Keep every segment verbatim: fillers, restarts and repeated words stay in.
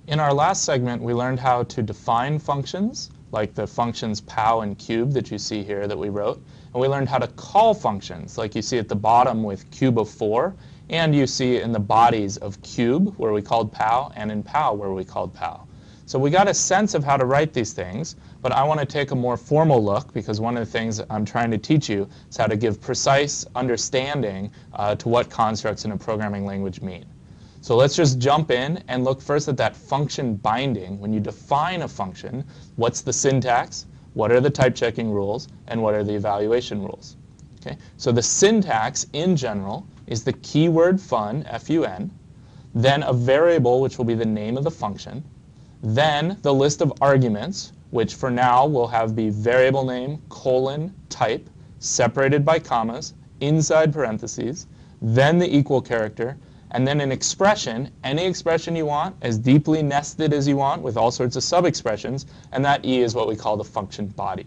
In our last segment, we learned how to define functions, like the functions pow and cube that you see here that we wrote. And we learned how to call functions, like you see at the bottom with cube of four, and you see in the bodies of cube, where we called pow, and in pow, where we called pow. So we got a sense of how to write these things, but I want to take a more formal look, because one of the things I'm trying to teach you is how to give precise understanding uh, to what constructs in a programming language mean. So let's just jump in and look first at that function binding. When you define a function, what's the syntax, what are the type checking rules, and what are the evaluation rules? Okay? So the syntax in general is the keyword fun, F U N, then a variable, which will be the name of the function, then the list of arguments, which for now will have the variable name, colon, type, separated by commas, inside parentheses, then the equal character, and then an expression, any expression you want, as deeply nested as you want, with all sorts of sub-expressions, and that E is what we call the function body.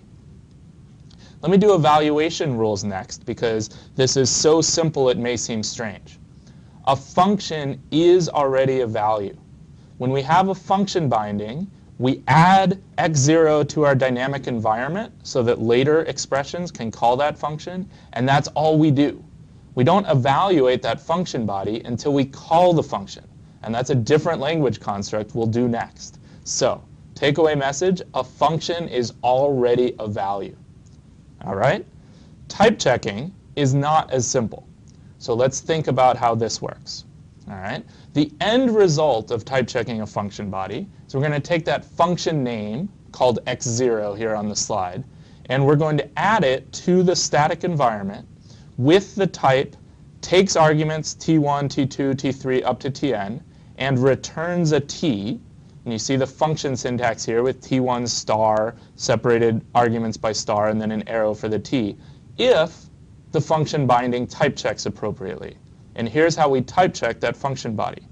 Let me do evaluation rules next, because this is so simple it may seem strange. A function is already a value. When we have a function binding, we add x zero to our dynamic environment so that later expressions can call that function, and that's all we do. We don't evaluate that function body until we call the function. And that's a different language construct we'll do next. So, takeaway message, a function is already a value. All right? Type checking is not as simple. So let's think about how this works. All right? The end result of type checking a function body is we're going to take that function name, called x zero here on the slide, and we're going to add it to the static environment with the type, takes arguments t one, t two, t three, up to tn, and returns a t. And you see the function syntax here with t one star, separated arguments by star, and then an arrow for the t, if the function binding type checks appropriately. And here's how we type check that function body.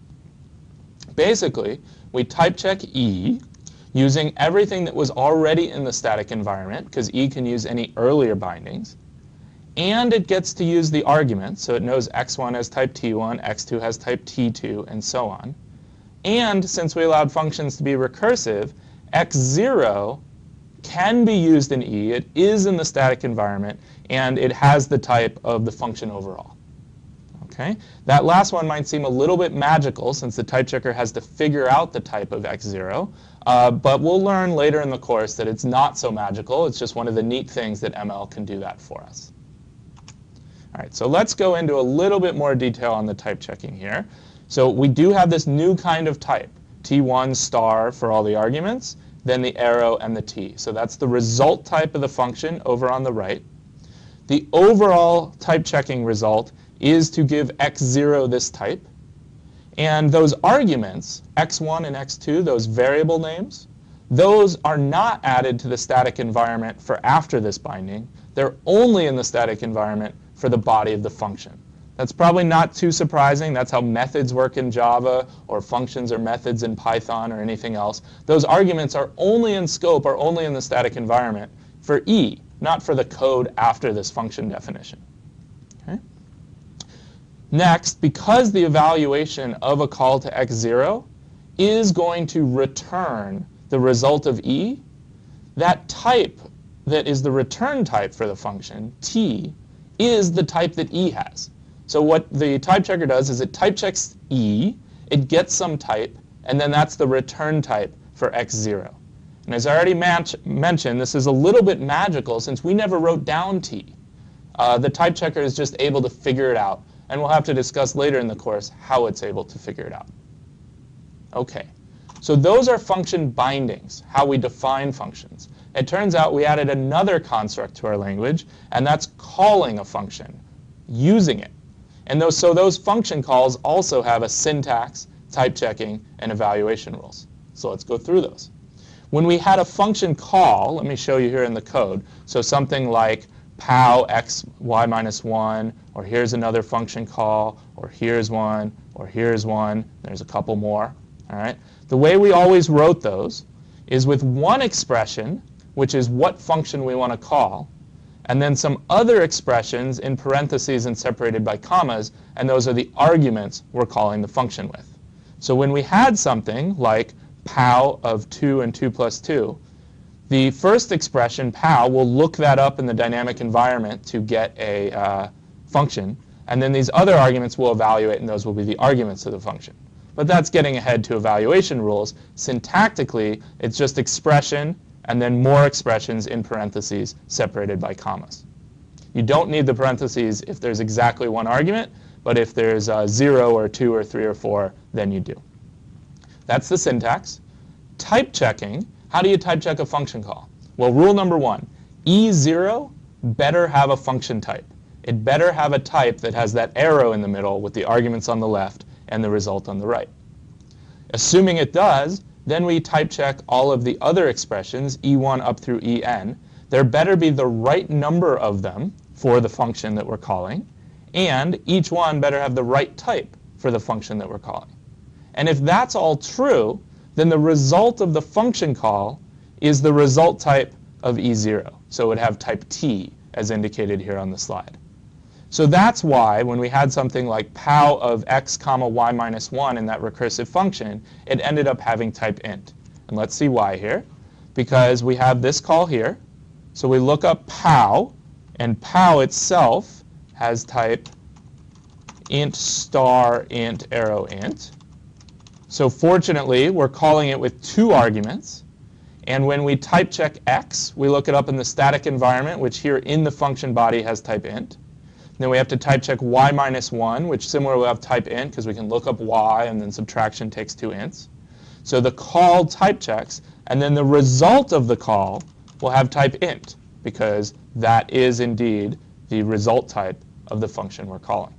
Basically, we type check E using everything that was already in the static environment, because E can use any earlier bindings. And it gets to use the arguments, so it knows x one has type t one, x two has type t two, and so on. And since we allowed functions to be recursive, x zero can be used in E. It is in the static environment, and it has the type of the function overall. Okay? That last one might seem a little bit magical, since the type checker has to figure out the type of x zero. Uh, but we'll learn later in the course that it's not so magical. It's just one of the neat things that M L can do that for us. All right, so let's go into a little bit more detail on the type checking here. So we do have this new kind of type, t one star for all the arguments, then the arrow and the t. So that's the result type of the function over on the right. The overall type checking result is to give x zero this type. And those arguments, x one and x two, those variable names, those are not added to the static environment for after this binding. They're only in the static environment for the body of the function. That's probably not too surprising. That's how methods work in Java, or functions or methods in Python, or anything else. Those arguments are only in scope, are only in the static environment for E, not for the code after this function definition. Okay? Next, because the evaluation of a call to x zero is going to return the result of E, that type that is the return type for the function, t, is the type that E has. So what the type checker does is it type checks E, it gets some type, and then that's the return type for x zero. And as I already mentioned, this is a little bit magical since we never wrote down t. Uh, the type checker is just able to figure it out, and we'll have to discuss later in the course how it's able to figure it out. Okay, so those are function bindings, how we define functions. It turns out we added another construct to our language, and that's calling a function, using it. And those, so those function calls also have a syntax, type checking, and evaluation rules. So let's go through those. When we had a function call, let me show you here in the code, so something like pow x y minus one, or here's another function call, or here's one, or here's one, there's a couple more. All right? The way we always wrote those is with one expression, which is what function we want to call, and then some other expressions in parentheses and separated by commas, and those are the arguments we're calling the function with. So when we had something like pow of two and two plus two, the first expression, pow, will look that up in the dynamic environment to get a uh, function, and then these other arguments will evaluate, and those will be the arguments of the function. But that's getting ahead to evaluation rules. Syntactically, it's just expression and then more expressions in parentheses separated by commas. You don't need the parentheses if there's exactly one argument, but if there's uh, zero or two or three or four, then you do. That's the syntax. Type checking. How do you type check a function call? Well, rule number one, E zero better have a function type. It better have a type that has that arrow in the middle with the arguments on the left and the result on the right. Assuming it does, then we type check all of the other expressions, E one up through E n. There better be the right number of them for the function that we're calling, and each one better have the right type for the function that we're calling. And if that's all true, then the result of the function call is the result type of E zero. So it would have type T, as indicated here on the slide. So that's why when we had something like pow of x comma y minus one in that recursive function, it ended up having type int. And let's see why here. Because we have this call here. So we look up pow, and pow itself has type int star int arrow int. So fortunately, we're calling it with two arguments. And when we type check x, we look it up in the static environment, which here in the function body has type int. Then we have to type check y minus one, which similarly will have type int, because we can look up y, and then subtraction takes two ints. So the call type checks, and then the result of the call will have type int, because that is indeed the result type of the function we're calling.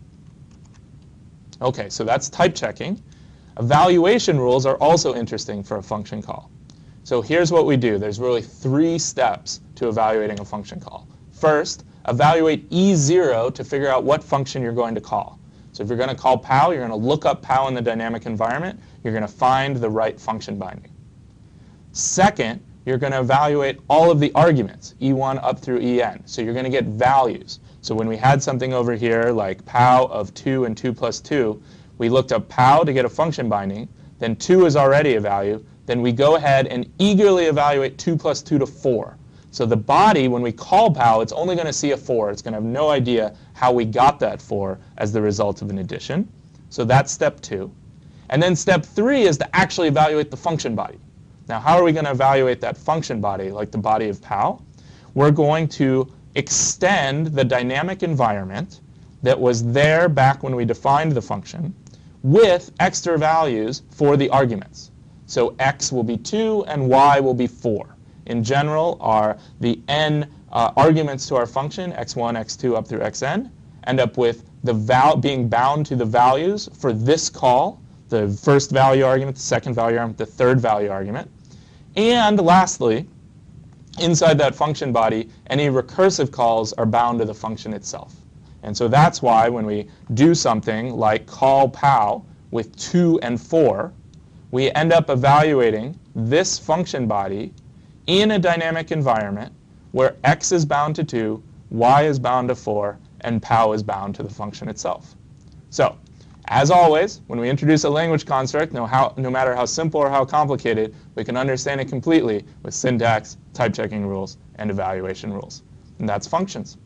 OK, so that's type checking. Evaluation rules are also interesting for a function call. So here's what we do. There's really three steps to evaluating a function call. First, evaluate E zero to figure out what function you're going to call. So if you're going to call pow, you're going to look up pow in the dynamic environment. You're going to find the right function binding. Second, you're going to evaluate all of the arguments, E one up through E n. So you're going to get values. So when we had something over here like pow of two and two plus two, we looked up pow to get a function binding. Then two is already a value. Then we go ahead and eagerly evaluate two plus two to four. So the body, when we call pow, it's only going to see a four. It's going to have no idea how we got that four as the result of an addition. So that's step two. And then step three is to actually evaluate the function body. Now, how are we going to evaluate that function body, like the body of pow? We're going to extend the dynamic environment that was there back when we defined the function with extra values for the arguments. So x will be two and y will be four. In general, are the n uh, arguments to our function, x one, x two, up through xn, end up with the val being bound to the values for this call, the first value argument, the second value argument, the third value argument. And lastly, inside that function body, any recursive calls are bound to the function itself. And so that's why when we do something like call pow with two and four, we end up evaluating this function body in a dynamic environment where x is bound to two, y is bound to four, and pow is bound to the function itself. So, as always, when we introduce a language construct, no, how, no matter how simple or how complicated, we can understand it completely with syntax, type checking rules, and evaluation rules. And that's functions.